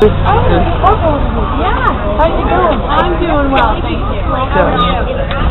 Oh, yeah. How you doing? I'm doing well, thank you. How are you?